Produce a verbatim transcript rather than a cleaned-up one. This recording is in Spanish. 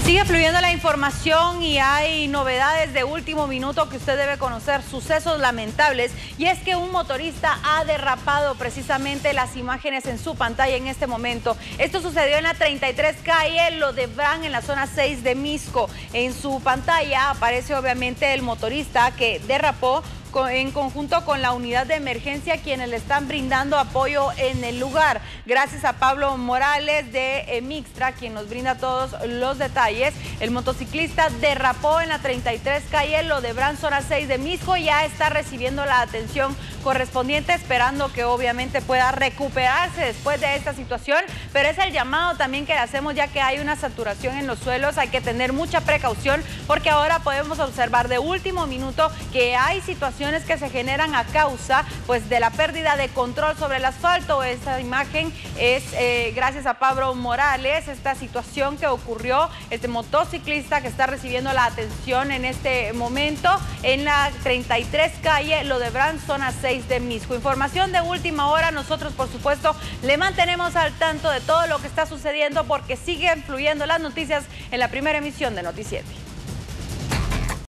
Sigue fluyendo la información y hay novedades de último minuto que usted debe conocer, sucesos lamentables, y es que un motorista ha derrapado precisamente las imágenes en su pantalla en este momento. Esto sucedió en la treinta y tres calle Lodebrán, en la zona seis de Misco. En su pantalla aparece obviamente el motorista que derrapó en conjunto con la unidad de emergencia, quienes le están brindando apoyo en el lugar. Gracias a Pablo Morales de Mixtra, quien nos brinda todos los detalles. El motociclista derrapó en la treinta y tres calle Lodebrán, zona seis de Misco, ya está recibiendo la atención correspondiente, esperando que obviamente pueda recuperarse después de esta situación, pero es el llamado también que le hacemos, ya que hay una saturación en los suelos. Hay que tener mucha precaución porque ahora podemos observar de último minuto que hay situaciones que se generan a causa pues de la pérdida de control sobre el asfalto. Esta imagen es eh, gracias a Pablo Morales, esta situación que ocurrió, este motociclista que está recibiendo la atención en este momento en la treinta y tres calle Lodebrán, zona seis de Misco. Información de última hora, nosotros por supuesto le mantenemos al tanto de todo lo que está sucediendo porque siguen fluyendo las noticias en la primera emisión de Noticiete.